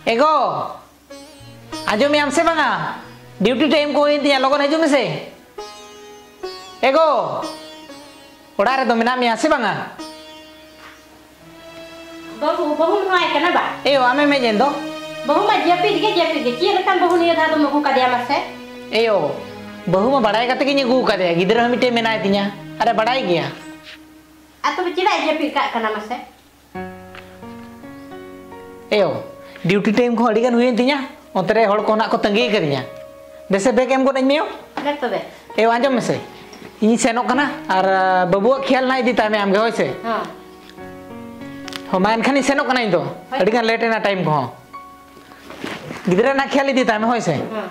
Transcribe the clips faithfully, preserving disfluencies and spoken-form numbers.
एगो आजो में हमसे बंगा ड्यूटी टाइम को इन दिया लोगों ने जो में से एगो उड़ा रहे तो मिना में हमसे बंगा बहु बहु नॉय करना बा ए आमे में जेंदो बहु में जेपी के जेपी के चीर kan बहु निया धा तो मगु का दिया मसे ए ओ बहु में बड़ाई करते कि ये गु का दिया गिदर हम इटे में ना दिया अरे बड़ाई गया आ तो चिड़ा जेपी का करना मसे ए ओ ड्यूटी टाइम को अड़ी गन हुई दिया उतरे हड़ को ना को तंगी करिया जैसे बेक एम को नहीं मियो ले तो बे ए आंजम में से इन सेनो कना और बबुआ खेल ना इदी तामे आम गे होय से हां हमायन खानी सेनो कना इन तो अड़ी गन लेट ना टाइम को गिदरा ना खेल इदी तामे होय से हां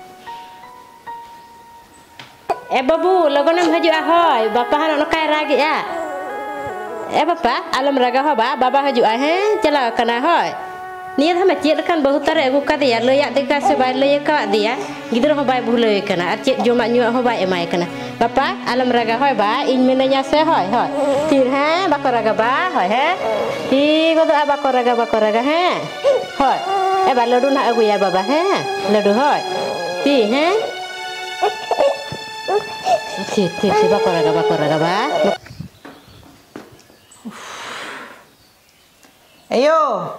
ए बाबू लगन में हजु होय बापा हन नकाय रागिया ए बापा आलम रागा हो बा बाबा हजु आ है चला कना होय निया धमे चेद खान बहुत तारे अगु का दिया लया दिका से बाय लय का दिया गिदरा हो बाय भूलय कना आ चेद जोमा न्यु हो बाय एमाय कना बापा आलम रागा होय बा इन मेनया से होय होय तीर है बाको रागा बा होय है ती गोदो आ बाको रागा बाको रागा है होय ए बा लडू ना अगुया बाबा है लडू होय ती है ती ती ती बाको रागा बाको रागा बा एयो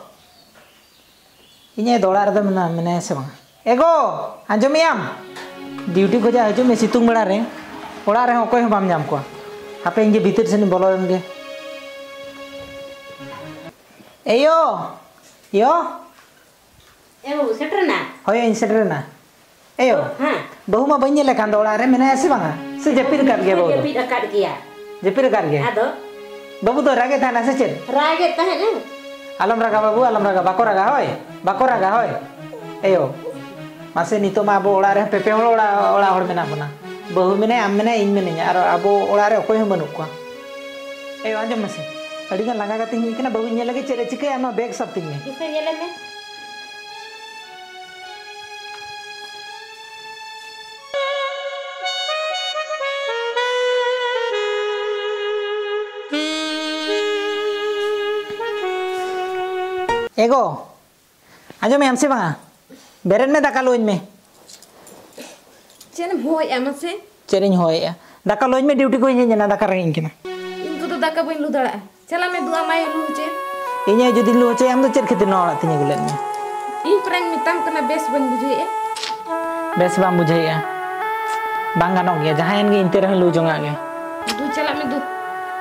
इने दोड़ा रे मना मने से बा एगो आंजमियाम ड्यूटी को जा हजु में सितुंग बड़ा रे ओड़ा रे ओकोय बाम जाम को हापे इंगे भीतर से बोलो एमगे एयो यो एओ सेटरना होय इन सेटरना एयो हां बहु मा बन्ने लेखान दोड़ा रे मने से बा से जपिर कर गे बहु जपिर कर गया जपिर कर गे आदो बाबू तो रागे था ना से चेद रागे तहे ने आलम रागा बाबू आलम रागा बाको रागा होय बाको रागा होय एयो मासे नितो मा आबो ओड़ा रे पेपे होड़ ओड़ा ओड़ा होड़ मेना बना बहु मेने आम मेने इन मेने आर आबो ओड़ा रे ओकोय हम बनु को एयो आंजम मसे अड़ी गन लगा गति ही केना बहु ने लगे चेरे चिके आमा बैग सब तिंग में किसे येले में एगो आजो में हमसे बंगा बेरन में दाका लोइन में चेन होय एमसे चेरिन होय दाका लोइन में ड्यूटी को इन जना दाका रंग किना इनको तो दाका बइन लु दड़ा चला में दुआ माय लु चे इने जदि लु चे हम तो चेर खते नोड़ा तिने गुलन में इन प्राइन मिताम कना बेस बन बुझे बेस बाम बुझाइया बांगा नो गया जहां इनगे इंते रह लु जोंगा गे दु चला में दु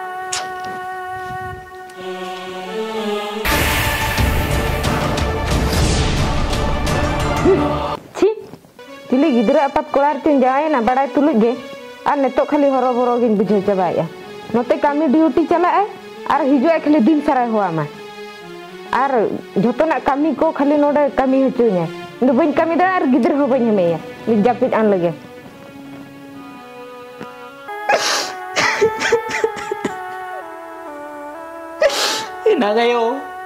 छी चिली गिदरा अपात कोड़ार तीन जाए ना बड़ा तुलुज गे और नेतो खाली हरो बरो गिन बुझे चबाया नोते कामी ड्यूटी चला है और हिजो खाली दिन सारा हुआ मा और झोटोना कामी को खाली नोडे कामी हचुने इन बइन कामी दा और गिदर हो बइन हमेया नि जापित आन लगे ना गयो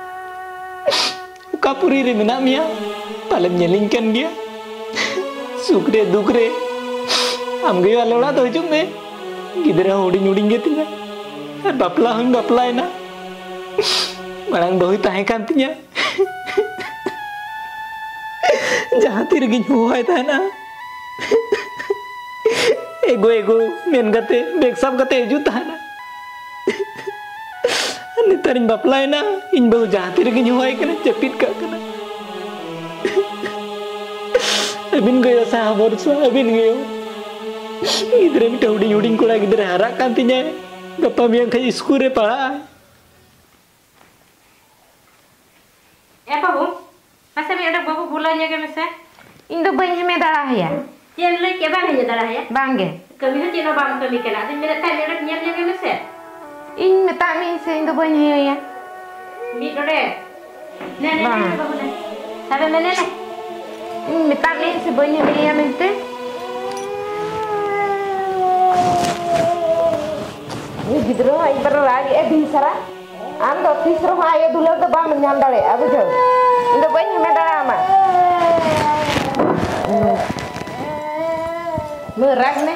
कापुरी रे मेना मिया पालन nyelin kan dia sukre dukre am gaya ale ora to hijung me gidra huding huding ge tinya ar bapla hung bapla na marang bahu tahe kan tinya jahan tir gi hoy ta na ego ego men gate bek sab gate hiju ta na nitarin bapla na in bahu jahan tir gi hoy kana japit ka kana अबिन गयो साहबर सो अबिन गयो गिदरे मिटा हुडिंग हुडिंग कोड़ा गिदरे हरा कांतिnya गप्पा मियां खै school रे पढ़ा ए बाबू मसे में एडा बाबू बोला ने के मसे इन दो बइन में दड़ा है चेन ले के बांगे जे दड़ा है बांगे कभी हो चेनो बांग कमी केना दिन मेरे ताई एडा न्यल ने के मसे इन मेता में से इन दो बइन है या मी डोडे ने ने बाबू ने साबे में ने इन मेता में से बइन है या मेंते ये गिदरो आई पर राग ए दिन सारा आम दो तीसरो आयो दुलर तो बाम ᱧᱟᱢ दाड़े अब जो इन दो बइन में दड़ा मा मैं राग ने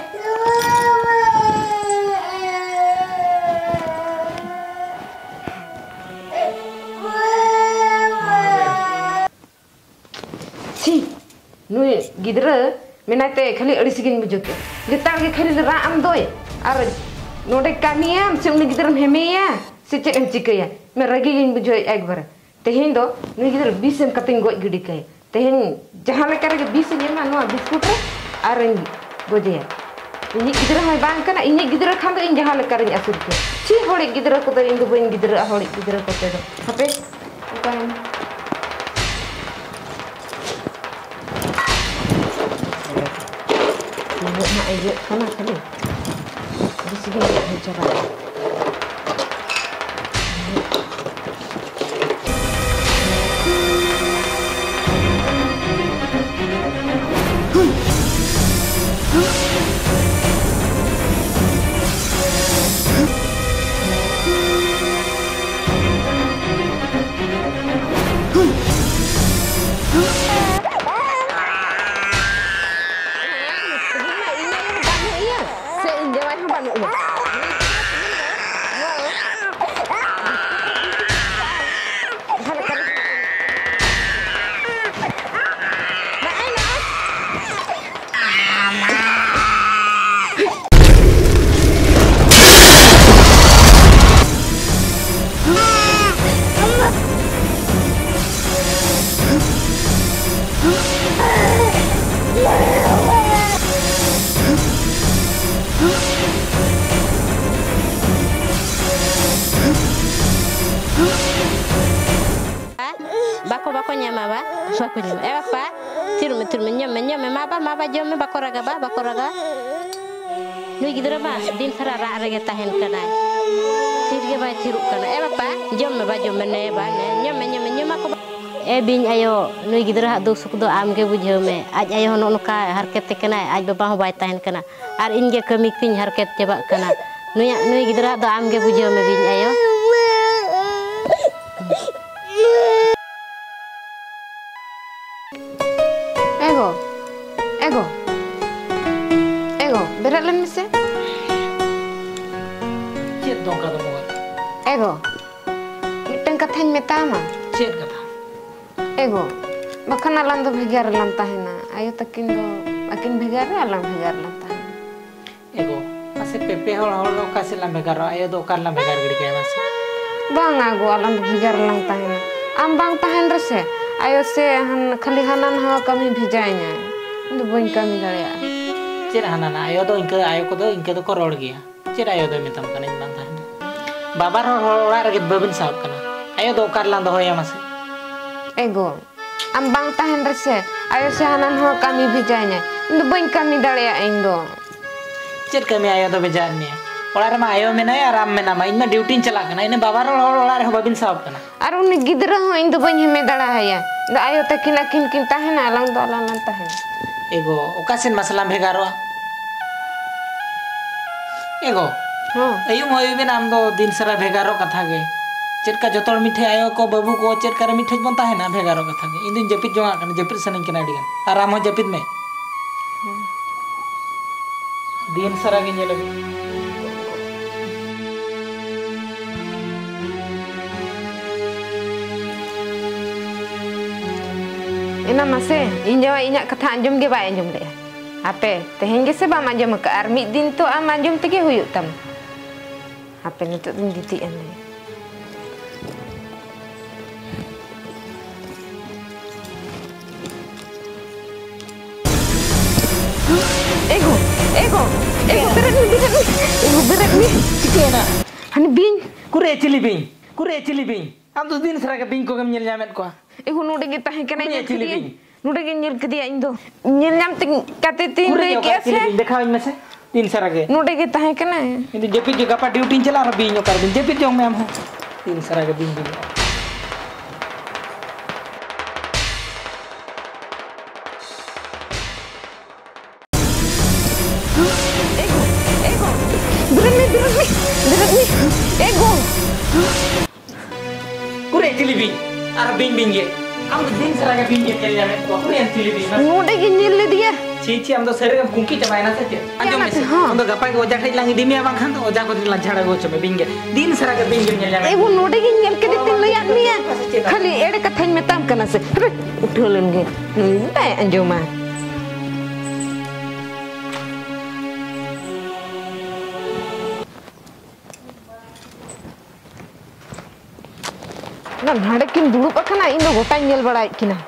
नुई गिद्रा मेनाते खाली अड़िस गिन बुझके लेतार के खाली रा आम दोय और नोडे कामिया से उन गिद्रा हेमेया से चेक एम चिकया मैं रगी गिन बुझय एक बार तेहेन दो नुई गिद्रा बीस एम कतिंग गोय गिडी कय तेहेन जहां लेकर के बीस एम नो बिस्कुट रे और गोजे इनी गिद्रा है बांग कना इनी गिद्रा खान दो इन जहां लेकर इन असुर के ची होड़ी गिद्रा को तो इन दो बइन गिद्रा होड़ी गिद्रा को ते दो हपे उकान mak aja kana kali di sini ada cara Suatu nyam, eh apa? Tiru tiru menyam menyam, maba maba jam me bakoraga ba bakoraga. Nui gidra ba, din sara ra rage tahen kana. Tirge ba tiru kana, eh apa? Jam me ba jam me ba ne, nyam menyam menyam ako. Eh bin ayo, nui gidra do suk do am ge bujhe me. Aj ayo no noka harket kana, aj baba ho ba tahen kana. Ar inge kami kin harket jaba kana. Nui nui gidra do am ge bujhe me bin ayo. Ego, ego, ego, beratlan mese. Chet dong kata mo. Ego, miteng kathen metama. Chet kata. Ego, bakana alam do bhegar lam tahena. Ayo takin do, akin bhegar alam bhegar lam tahena. Ego, ase pepe hol hol do kasi lam bhegar ayo do kar lam bhegar gidi kaya mase. Bang ago alam do bhegar lam tahena. Am bang tahen rese. Ayo se han khali hanan ha kami bhejainya. Indu boin kami darea. Chet hanan ayo do inka ayo ko do inka do ko rod gaya. Chet ayo do mitam kana in bang tahen. Babar hol ora rage babin saab kana. Ayo do kar lam do hoya mase. Ego, am bang tahen rese. Ayo se hanan ha kami bhejainya. Indu boin kami darea indo. Chet kami ayo do bejannya. Olar ma ayo menai aram menama inna duty chala kana ine babar hol olar ho babin saab kana. Ar unni gidra ho indu boin heme dara haya. Da ayo takin akin kin tahen alang do alang tahen. Ego, okasin masalam bhegaroa. Ego. Ho. Ayum hoy bin am do din sara bhegaro katha ge. Chet ka jotol mithe ayo ko babu ko chet kar mithe bon tahena bhegaro katha ge. Indin japit jonga kana japit saning kena digan. Aram ho japit me. Din sara ge nyele. Ina mase, injawa inyak kata anjum ge ba anjum le. Ape, teheng ge se ba anjum ke ar mid din to am anjum tege huyuk tam. Ape nutut din diti an le. Ego, ego, ego berat ni, berat ni. Ego berat ni. Cikena. Hani bin, Kure chili bin. Kure chili bin. Am do din sara ge bin ko gam nyel jamet ko. ego node ge tahen kana Kure nyel chili kediya. bin. Node ge nyel kediya indo. Nyel nyam ting kate tin Kure le yo ge chili se. bin dekha in mase. Din sara ge. Node ge tahen kana. Indin japit ge gapa duty chala ar bin yo kar bin japit jong me am ho. Din sara ge bin bin. Ego, ego. Berat ni, berat ni. Berat ni. Ego. Kure chili bin. Ar bin bin ge. Am do din sara ge bin ge nyel jamet ko. Kure chili bin. Node ge nyel le dia. ची ची हम तो सरे का cookie चबाय ना सचे अंजो में हम तो गपाय को ओजा ठई लांग इदी मिया बांग खान तो ओजा को ला झाड़ा गो चमे बिंगे दिन सरा के बिंगे नेल जामे एगो नोडे गिन नेल के दिल लया मिया खाली एड़े कथाñ मेताम कना से उठलन गे नुई ताय अंजो मा ना नाडे किन दुड़ुप अखना इन दो गोटा नेल बड़ाय किना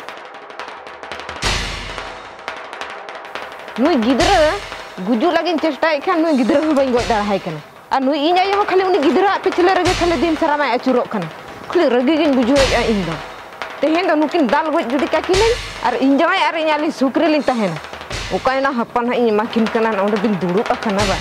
नुई गिदरा गुजु लगिन चेष्टा खान नुई गिदरा हो बई गोदा हाय कना आ नुई इन आयो खाली उनी गिदरा पिछले रगे खाली दिन सारा मा अचुरो कना खाली रगे गिन बुझो आ इन दो तेहेन दो नुकिन दाल गोज जुडी काकिन आर इन जवाय आर इन आली सुक्रे लिन तहेना ओकायना हपन इन माकिन कना ओंडे बिन दुड़ु अखना बा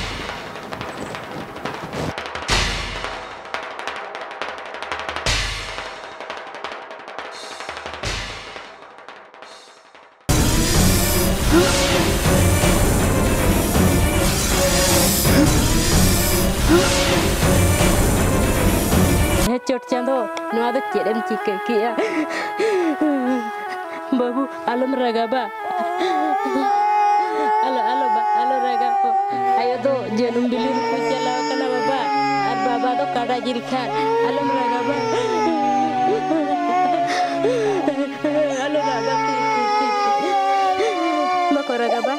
चोट चांदो नवा दो चेडम चिके किया बाबू आलम रगाबा आलो आलो बा आलो रगा को आयो दो जनम बिली को चलाव कना बाबा और बाबा दो काडा जिल खा आलम रगाबा आलो रगा मको रगाबा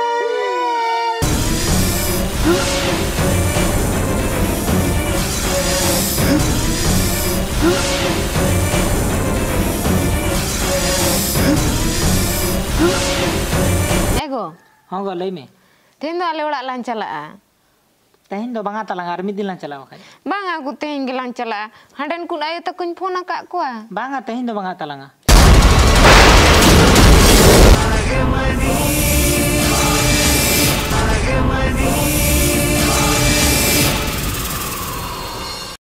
एगो हां गो लई में तेन दो आले ओड़ा लान चला तेन दो बांगा तलांग आर मिदिन लान चलाव खाय बांगा गु तेन गिलान चला हडन कुन आयो त कुन फोन का कोआ बांगा तेन दो बांगा तलांगा